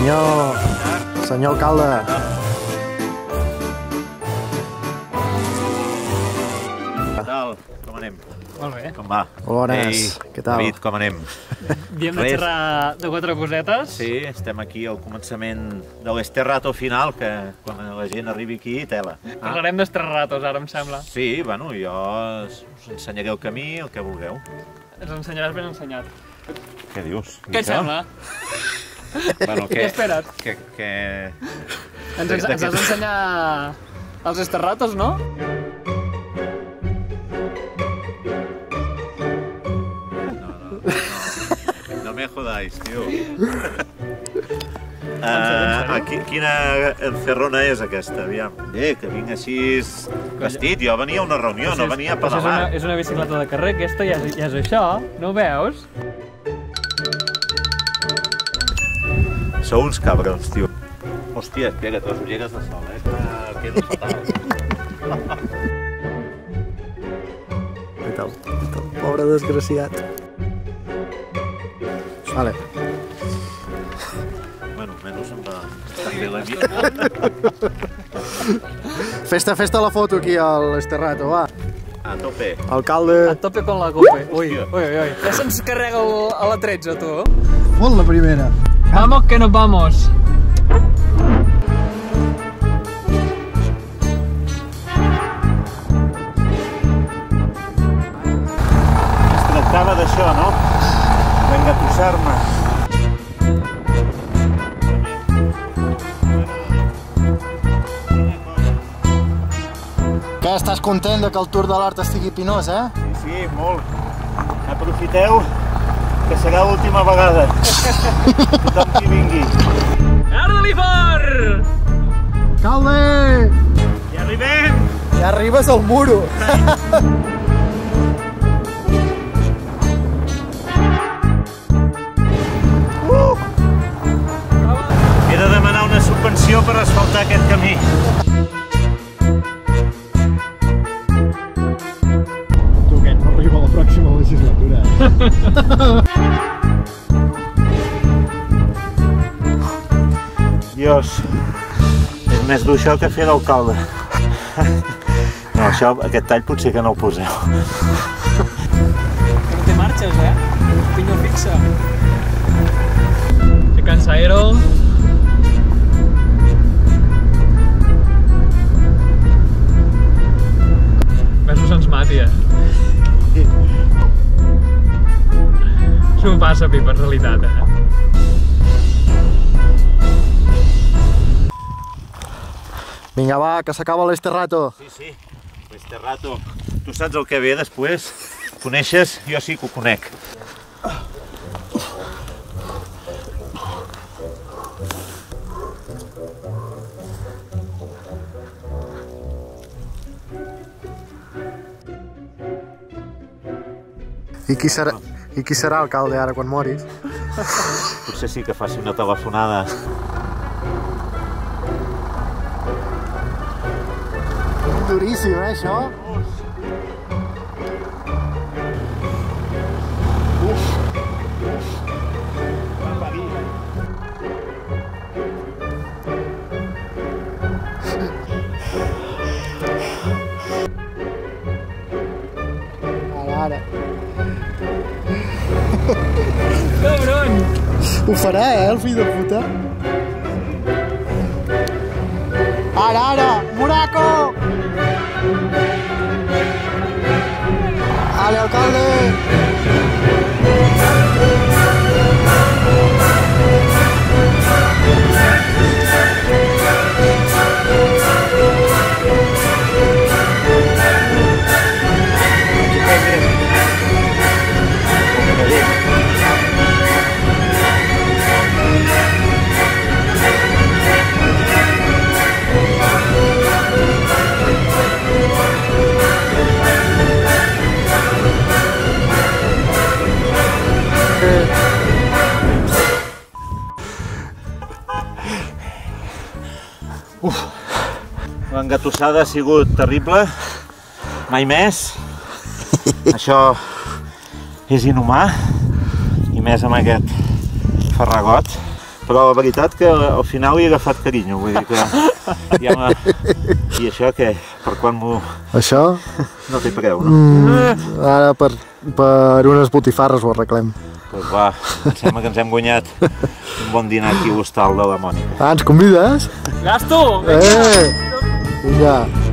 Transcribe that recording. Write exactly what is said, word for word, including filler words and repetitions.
Senyor... Senyor alcalde. Què tal? Com anem? Molt bé. Com va? Bones. Ei, Què tal? David, com anem? Havíem de xerrar de quatre cosetes. Sí, estem aquí al començament de l'Esterrato final, que quan la gent arribi aquí, tela. Parlarem d'esterratos, ara em sembla. Sí, bueno, jo us ensenyaré el camí, el que vulgueu. Ens ensenyaràs ben ensenyat. Què dius? Què et sembla? Bueno, Què esperes? Que... que... Ens, ens has d'ensenyar els esterratos, no? No me jodáis, tio. Uh, aquí, quina encerrona és aquesta, aviam? Bé, que vinc així vestit, jo venia a una reunió, no venia a pedalar. És una, és una bicicleta de carrer, aquesta ja és, ja és això, no ho veus? Sou uns cabrons, tio. Hòstia, espera't, les ulleres de sol, eh? Que quedo fatal. Què tal? Què tal? Pobre desgraciat. Vale. Bueno, menys em va estar bé la vida. Festa, festa la foto aquí a l'Esterrato, va. A tope. Alcalde. A tope con la cope. Ui, ui, ui. Ja se'ns carrega el, a la tretze, tu. Fot la primera. Vamos que nos vamos. Es tractava d'això, no? D'engatussar-me. Què, estàs content de que el Tour de l'Art estigui pinós, eh? Sí, sí, molt. Aprofiteu, que serà l'última vegada. Tothom qui vingui. Ardalífor! Alcalde! Ja arribem! Ja arribes al muro. He de demanar una subvenció per asfaltar aquest camí. Tu, aquest no arriba a la pròxima legislatura. Dios, és més dur això que fer d'alcalde. No, això, aquest tall potser que no el poseu. Que no té marxes, eh? Pinyo fixa. Se cansa aero. Ves-ho se'ns mati, eh? Això m'ho passa, Pip, en realitat, eh? Vinga, va, que s'acaba l'Esterrato. Sí, sí, l'Esterrato. Tu saps el que ve després? Coneixes? Jo sí que ho conec. I qui serà, i qui serà alcalde ara quan moris? Potser sí que faci una telefonada. Duríssim, eh, això? Ara, ara. Cabron! Ho farà, eh, el fill de puta? Ara, ara! Muraco! Ale, alcalde! L'engatussada ha sigut terrible, mai més. Això és inhumà, i més amb aquest farragot. Però la veritat que al final hi he agafat carinyo, vull dir que ja m'ha... I això què? Per quan m'ho... Això? No té preu, no? Mm, ara per, per unes botifarres ho arreglem. Doncs va, em sembla que ens hem guanyat un bon dinar aquí a l'hostal de la Mònica. Ah, ens convides? Gasto! Eh! Vinga.